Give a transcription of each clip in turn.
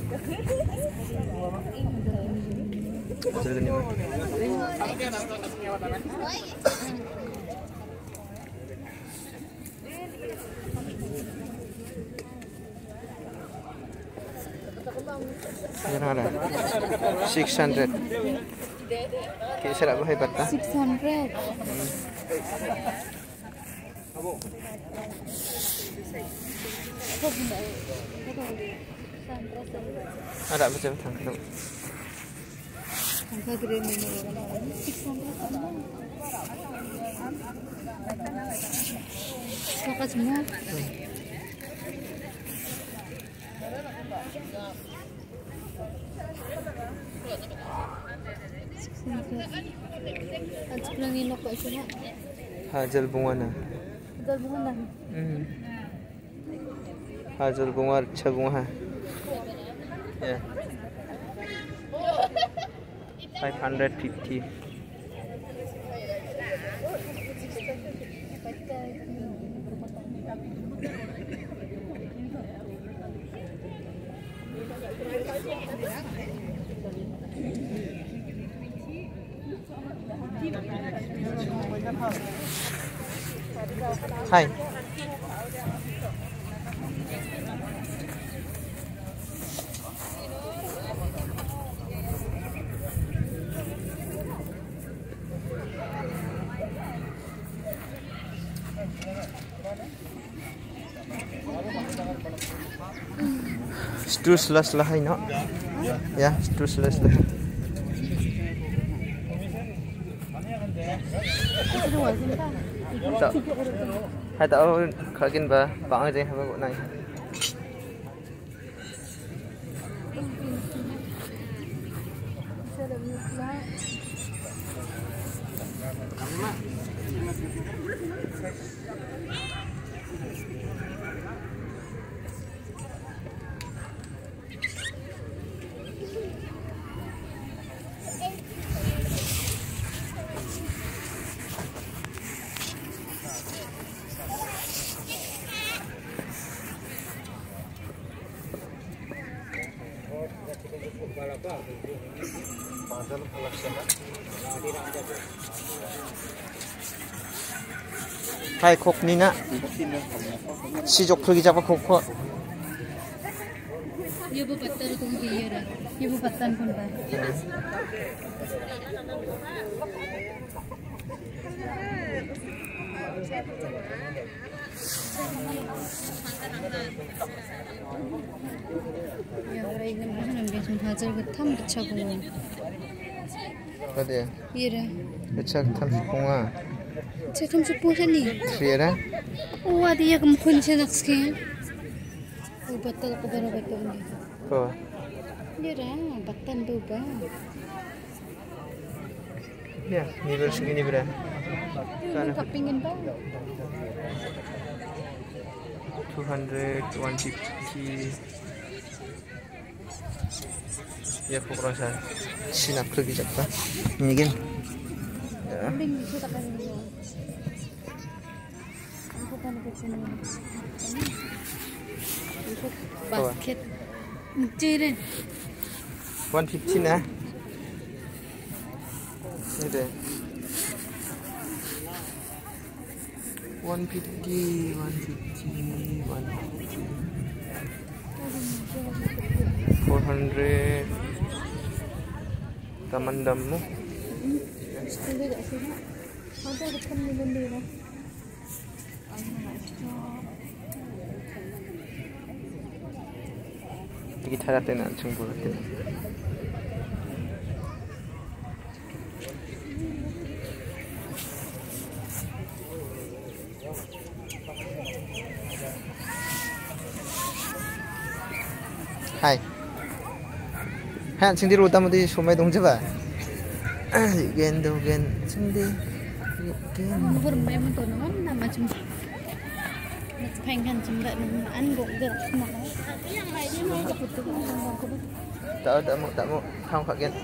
Berapa? 600. Kayak saya nak hebat tak? 600. Ada macam tangkap. Tangkap green ini 600. Kakak semua. Aja bilang ini kok cuma. Hazel bunga na. Hazel bunga na. Hazel bunga अच्छा bunga. Yeah. 550. Hai. Terus lah hai no. Ya, terus lah. Tak. Hai tahu kakin ba bang aja apa kok naik. Hai khok ni na. Si jok pergi japa khok kok. Ye bu pattan tu ye ra. Ye bu pattan pun ba. Ya ora एकदम रहन के हाजर के थम अच्छा bunga. Ada ya? Ye ra. अच्छा थम bunga. Cakap sepuluh ni. Siapa? Oh ada yang mungkin saya nak sekian. Oh betul betul betul ni. Oh. Dia dah betul tu bah. Ya, ni bersegini berapa? Kan kapingin bah. 200, 150. Ya pokok rasa sinap pergi japa. Ini kan? Ya. Bing bisa tak kali ni. Basket. Ciren. 150 na. Ini deh. 150, 400. Taman damu. Sekali tak sini. Ada depan minum dia. Kita harap nak jumpa lagi. Hai. Hai, sendiri utama di Sumai dong coba. Gen sendiri. Nomor memang tu nama macam. Pengen jembat an gong gerak semua. Tak mau thang khắc gen.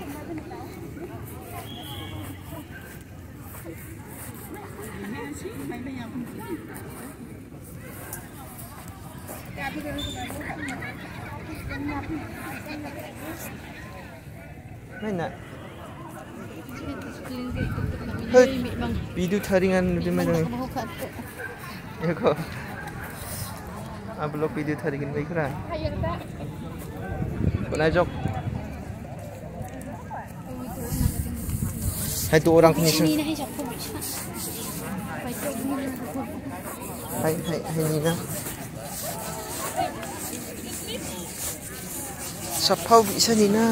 Mana? Hei, video taringan di mana? Ya kok. Upload video taringan baik kan? Penajok. Hai tu orang ni. Hai Nina. Sapau bisa Nina.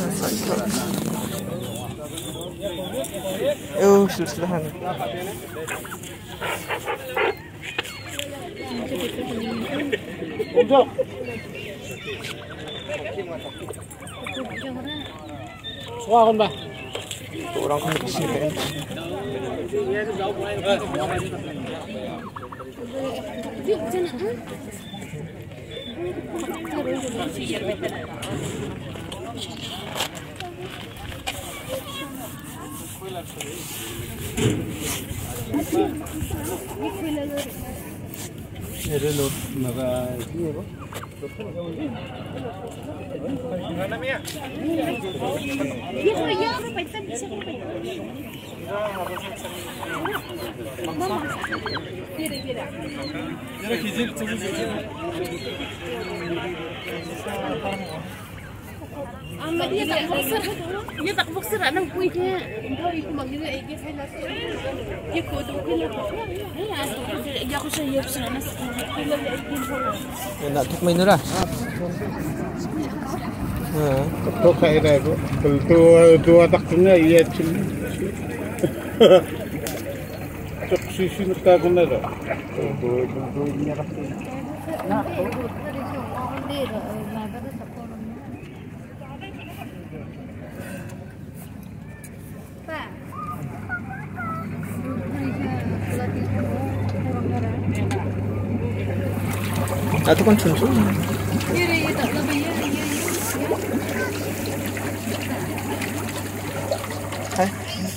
Oh, susah. Untuk Wah, kan bah. Orang kan di sini kan. Ada lot maka iya ba? Dia tak boxer anak punya. Tahu ibu manggil dia saya nasi. Dia kodo kena. Ya aku saya boxer anak. Nak tuk main dah. Tok kayak itu. Dua taknya iya cil. Tok sisi mereka kena dah. Dua ini apa? Nah, Itu kan cuncung. Hai.